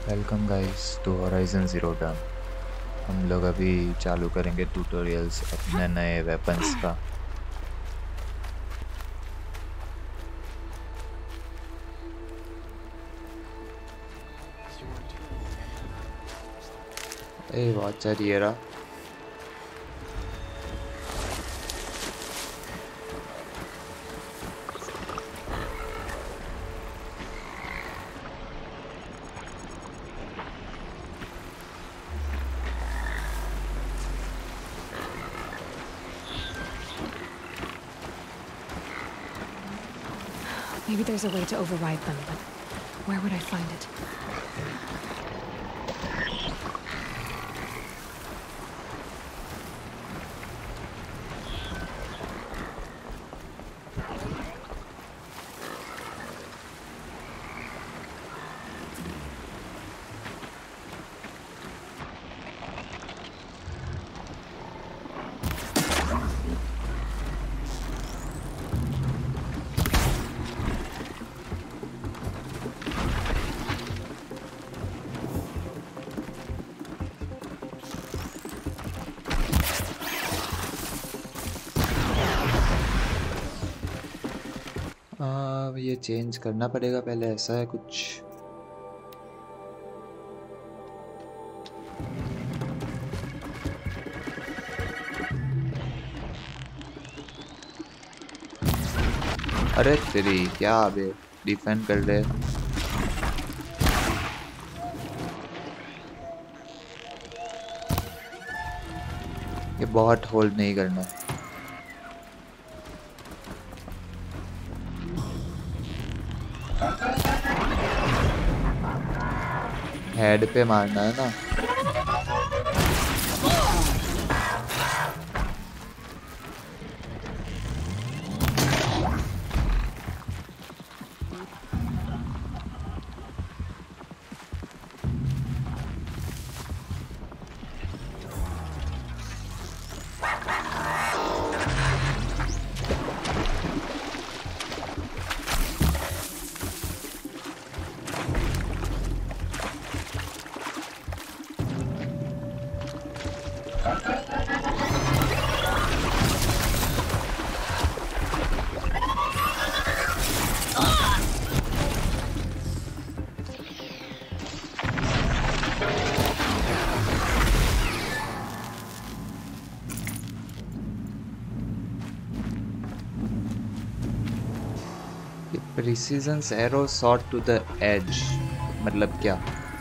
Welcome guys to Horizon Zero Dawn. हम लोग अभी चालू करेंगे ट्यूटोरियल्स अपने नए वेपन्स का। ए बहुत सारी ये रहा। Maybe there's a way to override them, but where would I find it? ये चेंज करना पड़ेगा पहले, ऐसा है कुछ। अरे तेरी क्या अबे डिफेंड कर ले। ये बहुत होल्ड नहीं करना। हेड पे मारना है ना। Precision arrow shot to the edge मतलब क्या?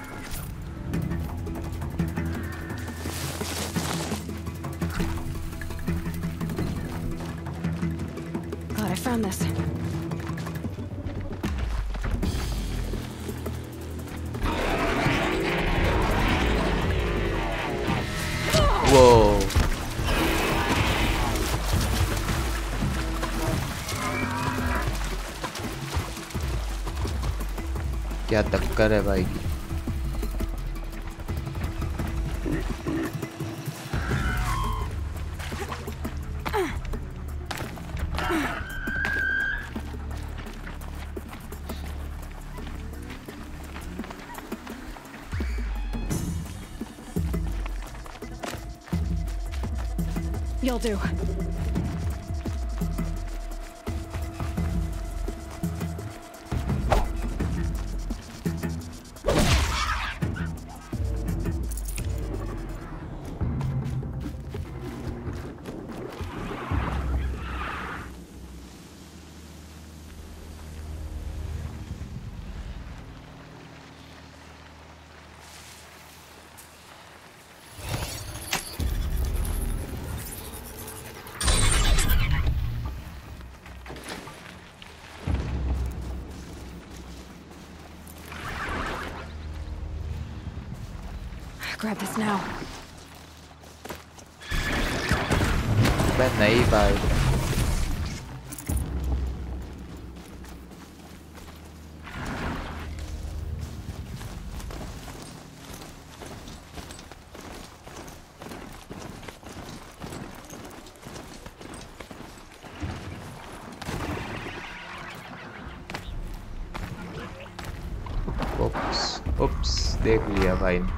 God, I found this. Whoa. क्या टक्कर है भाई की। You'll do. Grab this now. मैं नहीं भाई। Oops. उप्स, देख लिया भाई ने।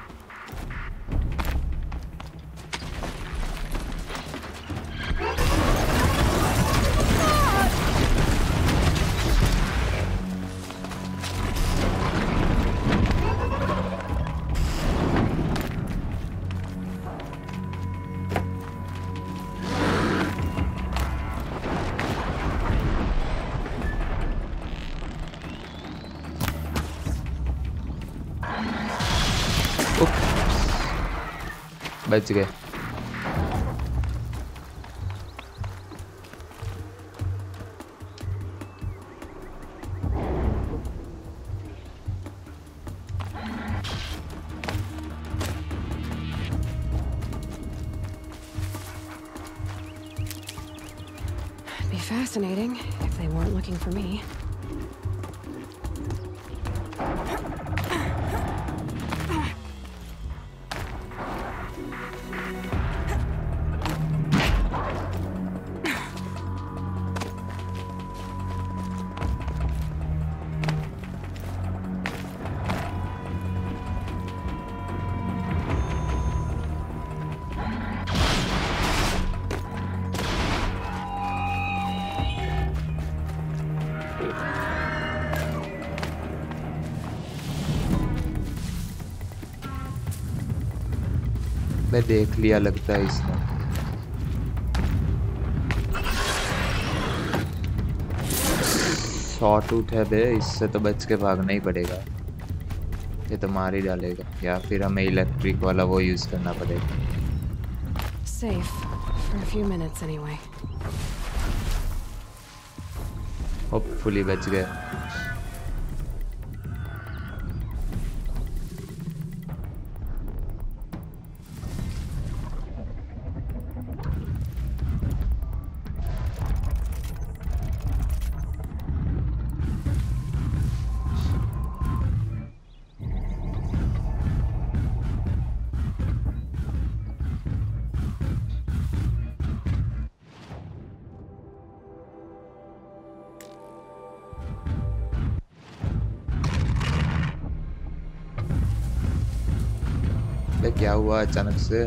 बच गए। Be fascinating if they weren't looking for me. मैं देख लिया लगता है इसने। शॉर्टूट है बे, इससे तो बच के भागना ही पड़ेगा। ये तो मार ही डालेगा, या फिर हमें इलेक्ट्रिक वाला वो यूज करना पड़ेगा। Safe for a few minutes anyway. Hopefully बच गए। क्या हुआ अचानक से?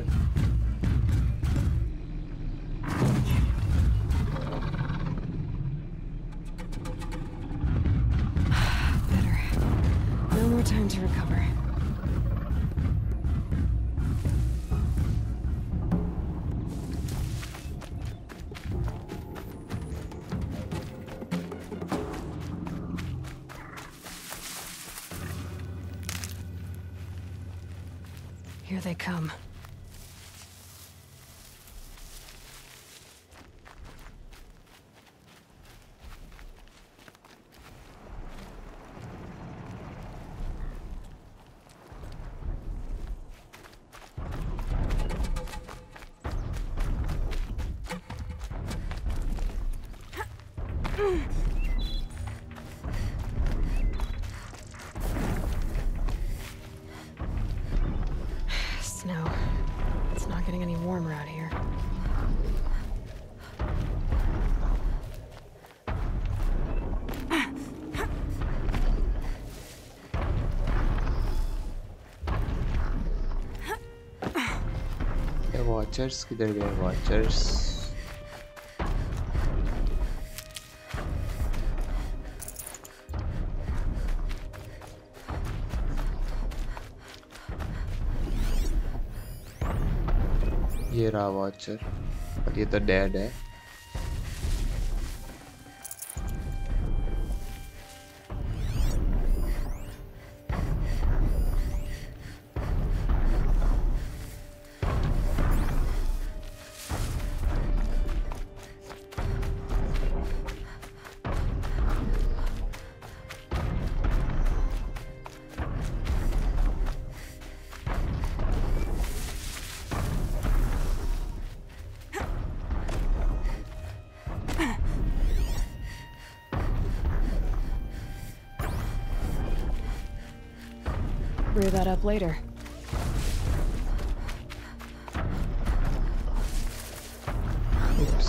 Better. No more time to recover. Here they come. Snow. It's not getting any warmer out here. Watchers किधर गए? वॉचर्स ये रहा वॉचर, और ये तो डेड है। Brew that up later. Oops.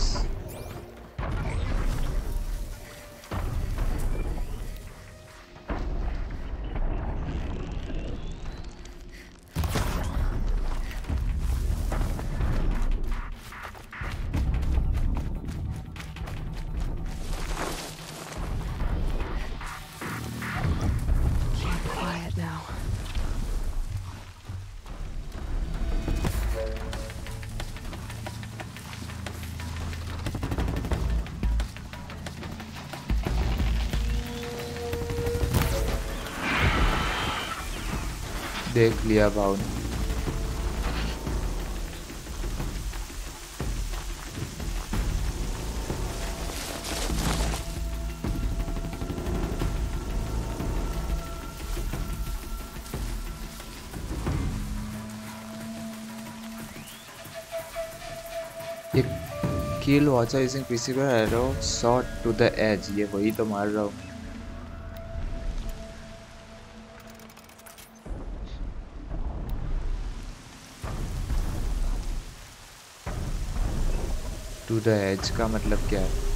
देख लिया भाव ने। ये kill watcher using precision arrow shot to the edge, ये वही तो मार रहा हूँ। To the edge का मतलब क्या है?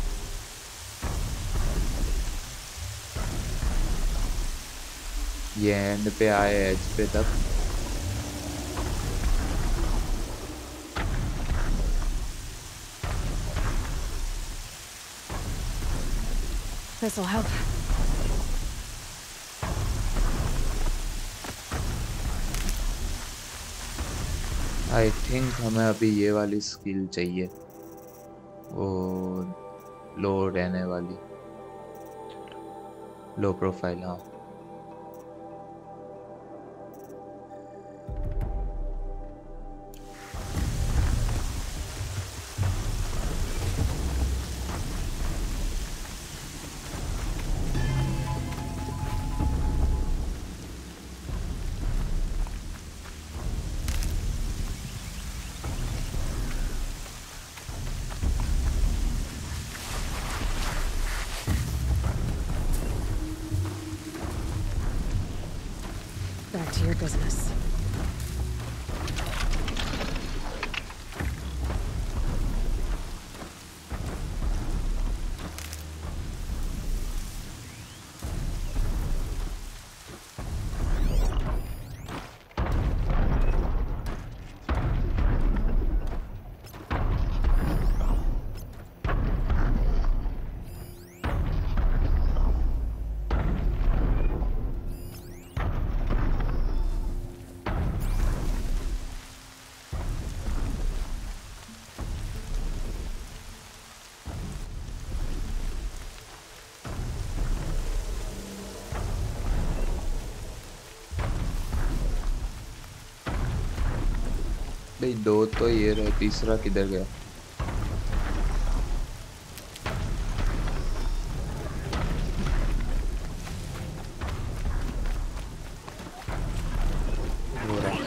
ये एंड पे आए एज पे तक। This'll help. आई थिंक हमें अभी ये वाली स्किल चाहिए, वो लो रहने वाली, लो प्रोफाइल। हाँ Back to your business. नहीं, दो तो ये रहे, तीसरा किधर गया? हो रहा।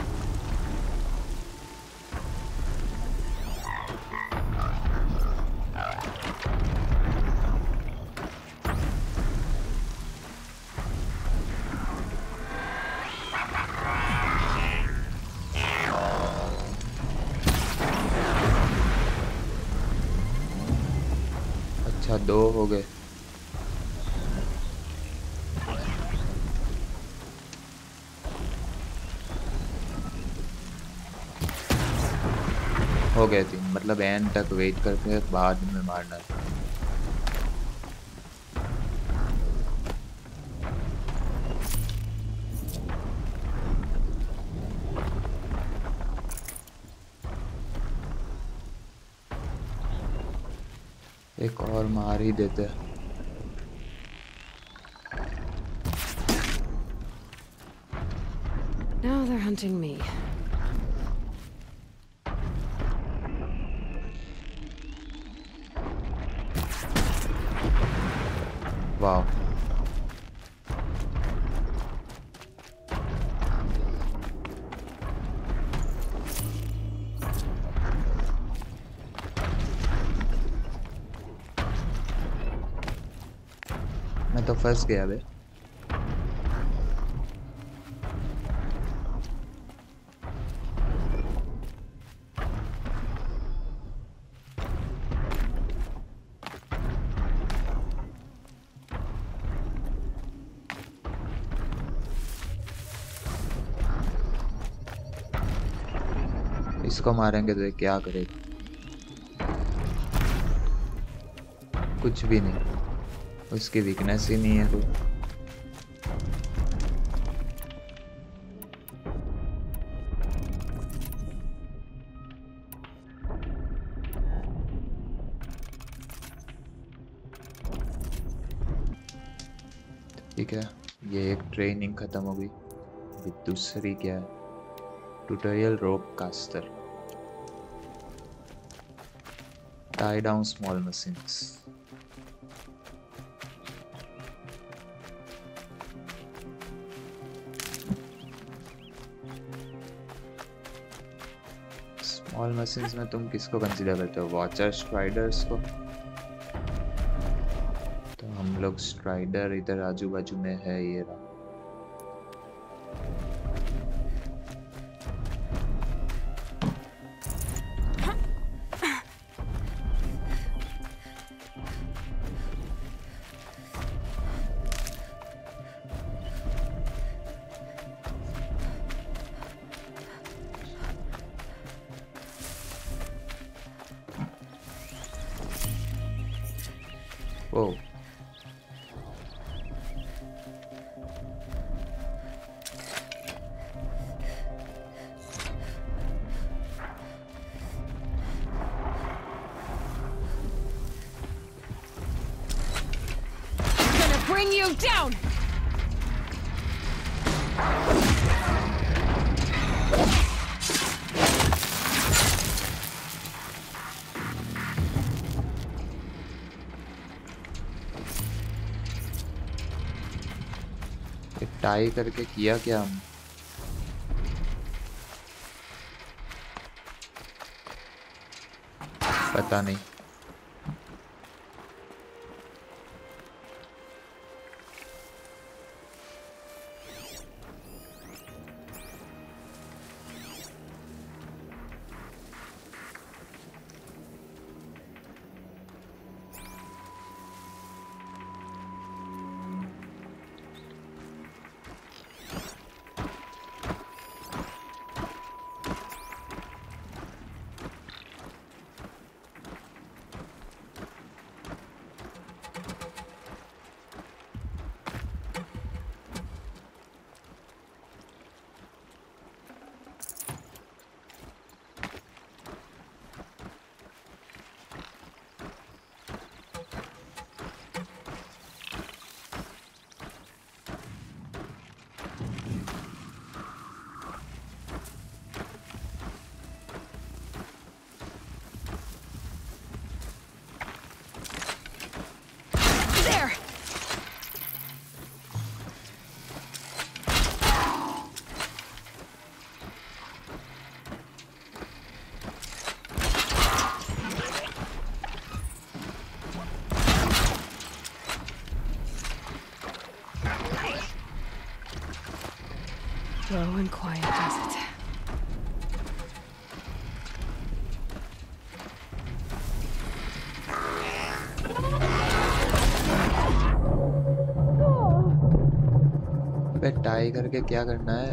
अच्छा, दो हो गए। हो गए तीन, मतलब एंड तक वेट करके बाद में मारना है। एक और मार ही देते हैं। Now they're hunting me. वाह, मैं तो फंस गया बे। इसको मारेंगे तो ये क्या करेगा? कुछ भी नहीं, उसकी वीकनेस ही नहीं है कोई। ठीक है, ये एक ट्रेनिंग खत्म हो गई। ये दूसरी क्या है? Tutorial rope caster, tie down small machines. Small machines में तुम किसको कंसीडर करते हो? वॉचर स्ट्राइडर्स को? तो हम लोग स्ट्राइडर इधर आजू बाजू में है, ये रहा। Oh Gonna bring you down! Tie करके किया क्या हम? पता नहीं। There! Slow and quiet does it. अबे टाई करके क्या करना है?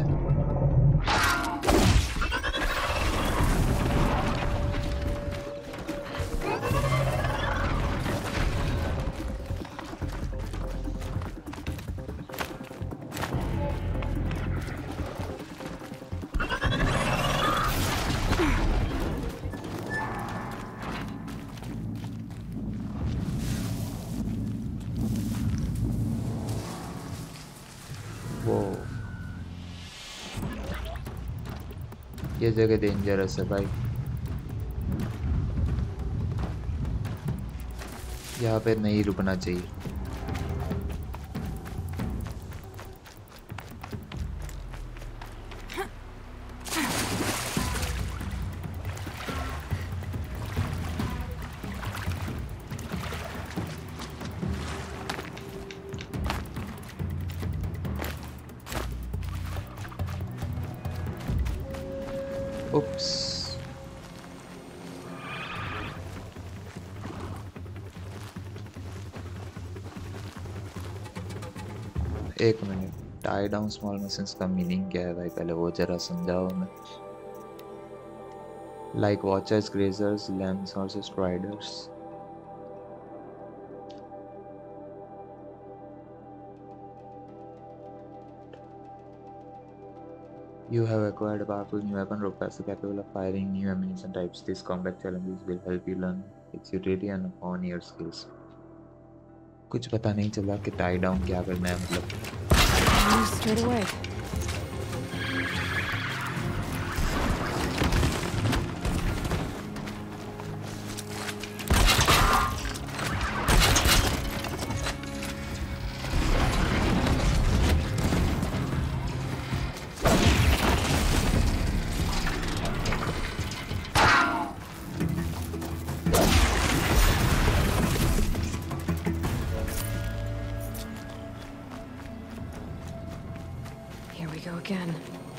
वो ये जगह डेंजरस है भाई, यहाँ पे नहीं रुकना चाहिए। Oops. एक minute, tie down small machines का मीनिंग क्या है भाई? पहले वो जरा समझाओ हमें। लाइक वॉचर्स, ग्रेजर्स, लैम्स और striders. You have acquired a powerful new weapon, Ropasu, capable of firing new ammunition types. These combat challenges will help you learn its utility and hone your skills. कुछ पता नहीं चला कि tie down क्या करना है, मतलब। Straight away. go again.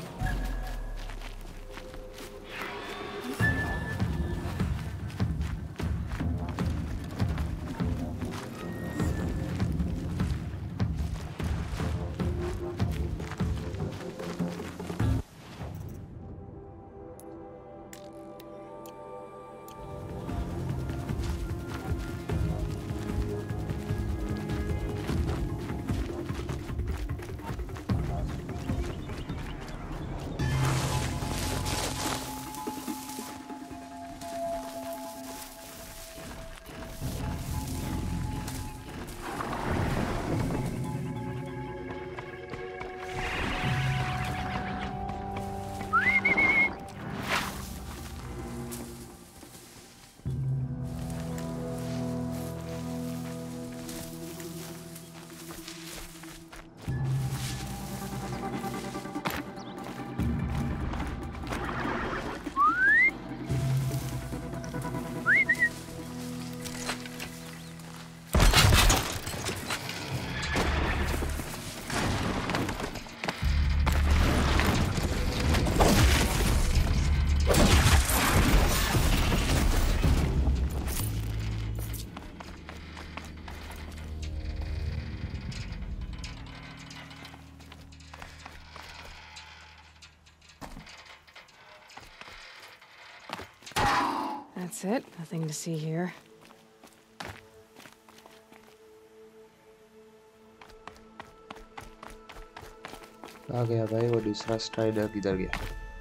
That's it. Nothing to see here. आ गया भाई वो दूसरा स्ट्राइडर किधर गया?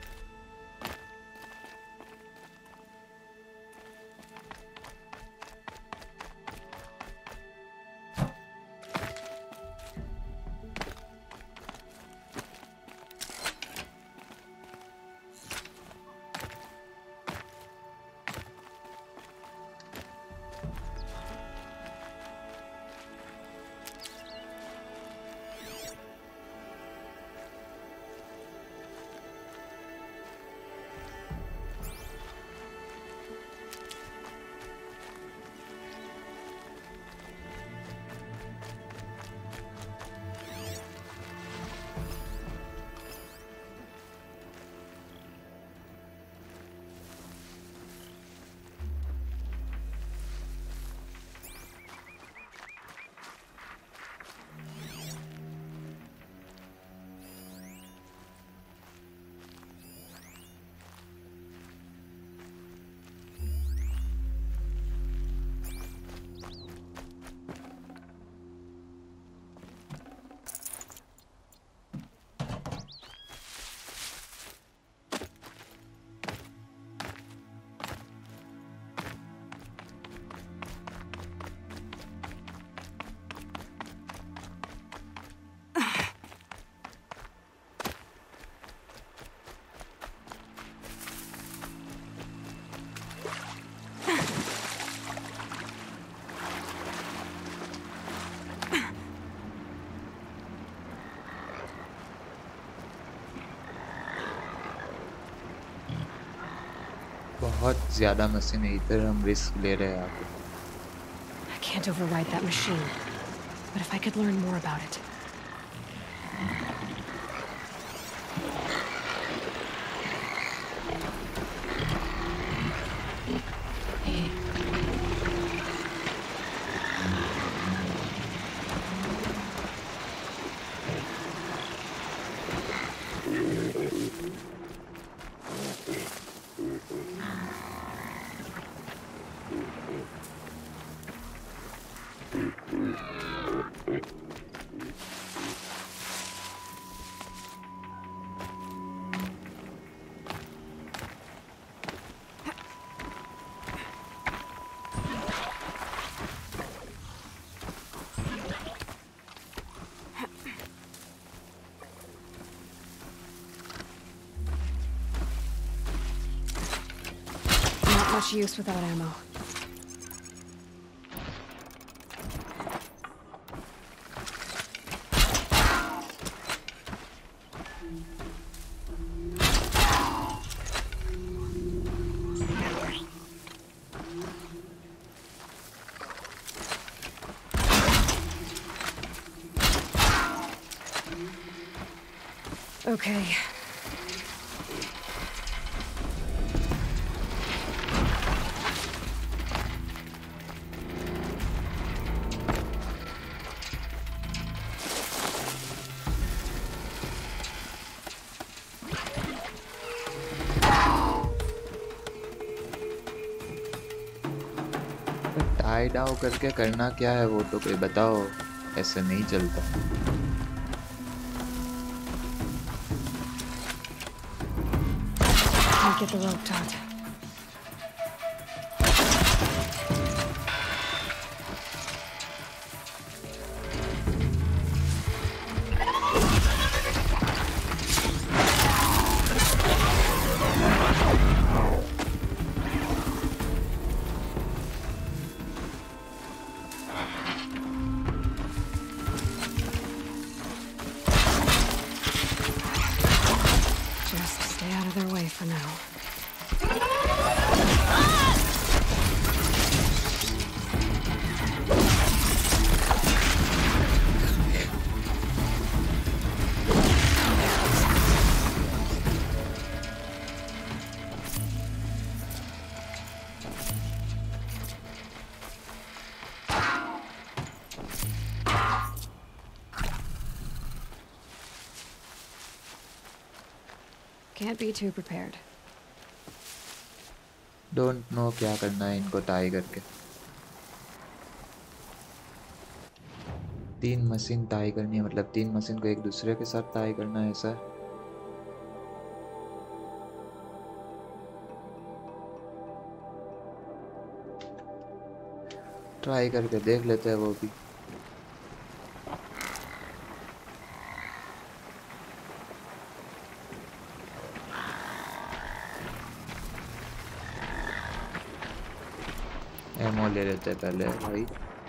बहुत ज़्यादा मशीन है इधर हम रिस्क ले रहे हैं आगे. I can't override that machine. But if I could learn more about it. Much use without ammo. Okay. Tie down करके करना क्या है वो तो कोई बताओ, ऐसे नहीं चलता। Can't get the rope taut. Just stay out of their way for now. Can't be too prepared. Don't know क्या करना है इनको टाई करके। 3 मशीन टाई करनी है, मतलब 3 मशीन को एक दूसरे के साथ टाई करना है, ऐसा? ट्राई करके देख लेते हैं वो भी। एमो ले लेते हैं पहले भाई।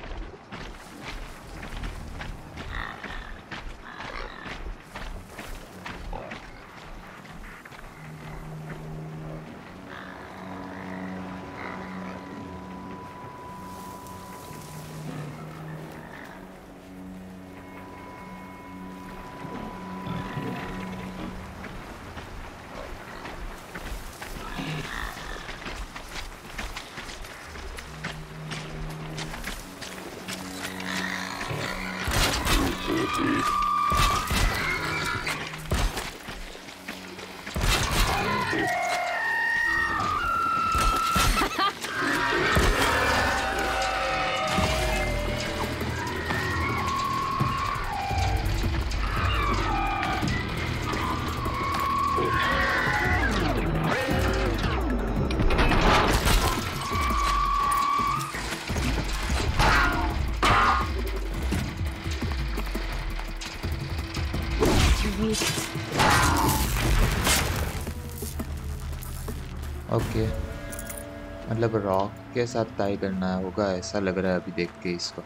ओके, मतलब रॉक के साथ टाई करना होगा ऐसा लग रहा है अभी देख के इसको।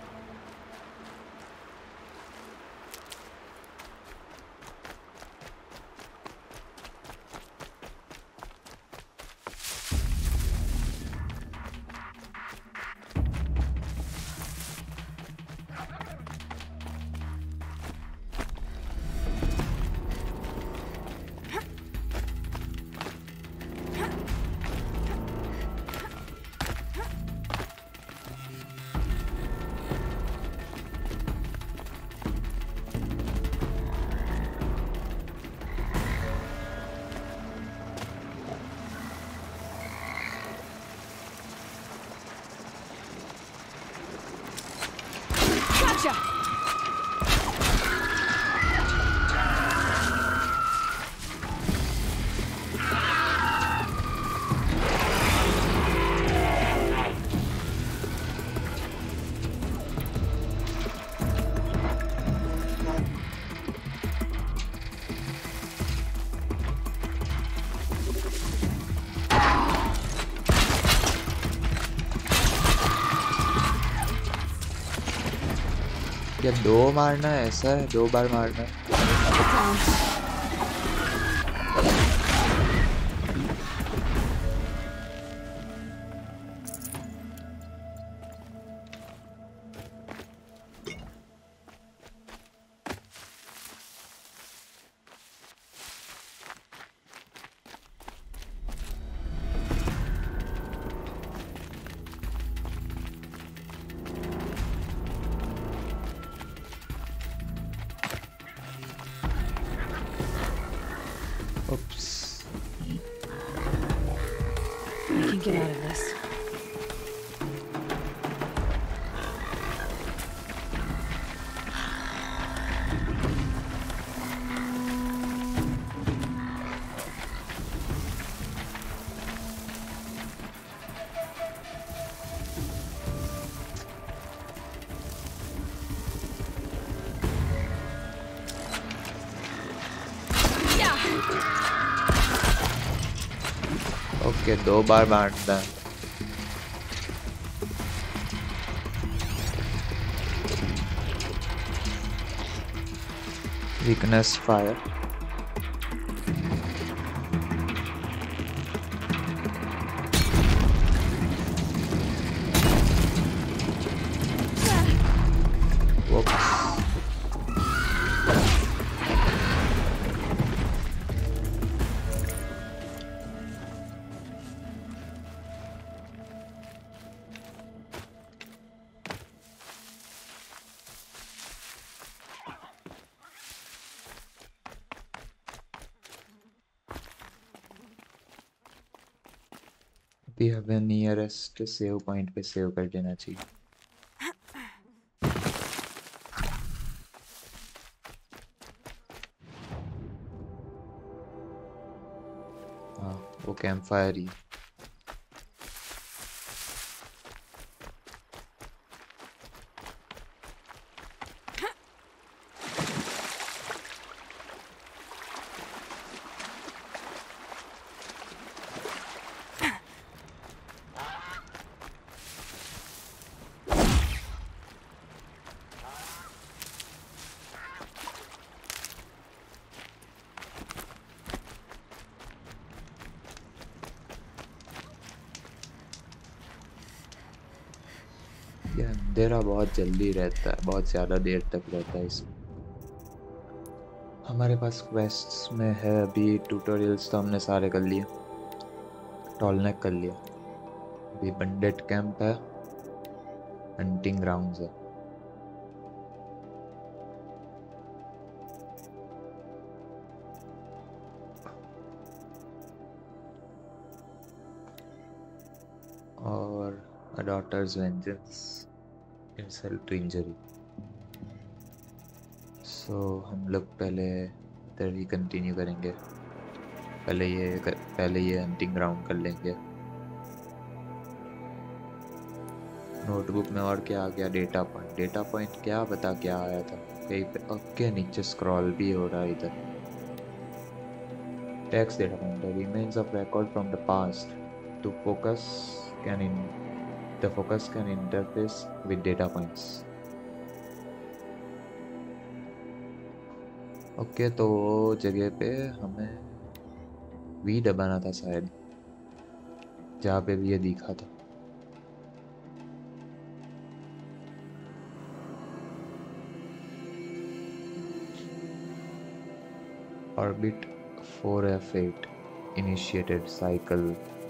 क्या 2 मारना है, ऐसा है 2 बार मारना है? Oops. We can get out of this. Okay, 2 बार बांटना। Weakness fire. भी हमें नियरेस्ट सेव पॉइंट पे सेव कर देना चाहिए। हाँ, वो कैंप फायर ही। ये अंधेरा बहुत जल्दी रहता है, बहुत ज़्यादा देर तक रहता है इसमें। हमारे पास क्वेस्ट्स में है अभी, ट्यूटोरियल्स तो हमने सारे कर लिए, टॉलनेक कर लिया, अभी बंडेट कैंप है, हंटिंग ग्राउंड्स है। और A Daughter's Vengeance, Insult to Injury। सो हम लोग पहले इधर ही कंटिन्यू करेंगे, पहले ये हंटिंग ग्राउंड कर लेंगे। नोटबुक में और क्या आ गया? डेटा पॉइंट क्या बता, क्या आया था कहीं पे? ओके, नीचे स्क्रॉल भी हो रहा है इधर। Text data point, remains of record from the past to focus can interface with data points. Okay, तो वो जगह पे हमें वी दबाना था शायद, जहाँ पे भी ये दिखा था। Orbit 4F8 initiated cycle,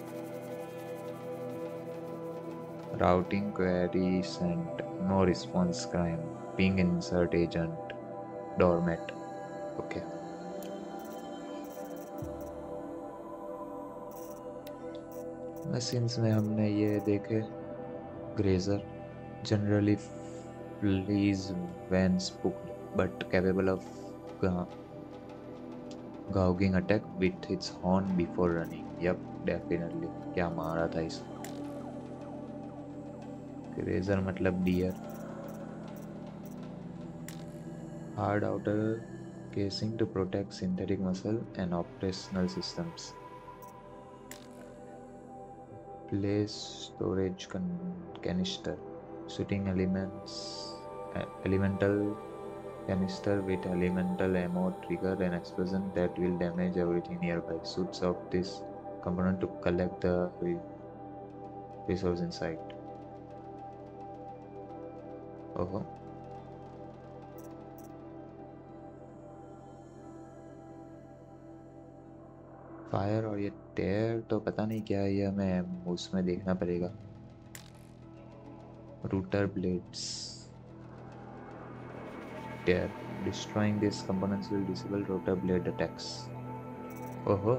routing query sent, no response, crime, ping insert agent, dormant। Okay, machines में हमने ये देखे, grazer generally flees when spooked but capable of gouging attack with its horn before running। Yep, definitely। क्या मारा था इसको? Grazer मतलब deer. Hard outer casing to protect synthetic muscle and operational systems। Place storage canister, shooting elemental canister with elemental ammo trigger an explosion that will damage everything nearby. Shoots of this component to collect the resource inside। ओहो, fire और ये टेयर तो पता नहीं क्या है, ये हमें उसमें देखना पड़ेगा। Rotor blades, tear, destroying these components will disable rotor blade attacks। ओहो,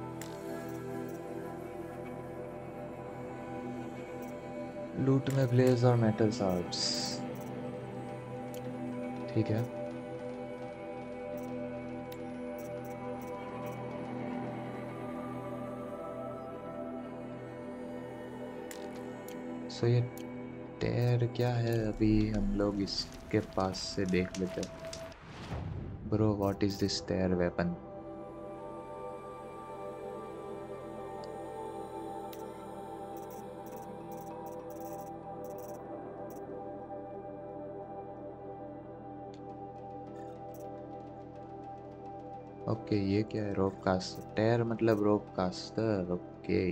लूट में ब्लेज और मेटल सार्ड्स, ठीक है। सो ये टेर क्या है, अभी हम लोग इसके पास से देख लेते हैं। Bro what is this tear weapon? Okay ये क्या है? रोप कास्टर, टेर मतलब रोप कास्टर, ओके।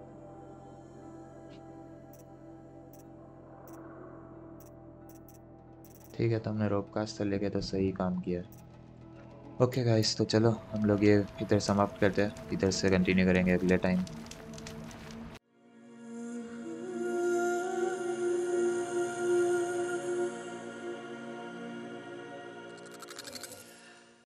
ठीक है, तो हमने रोप कास्टर लेके तो सही काम किया। ओके गाइस, तो चलो हम लोग ये इधर समाप्त करते हैं, इधर से कंटिन्यू करेंगे अगले टाइम।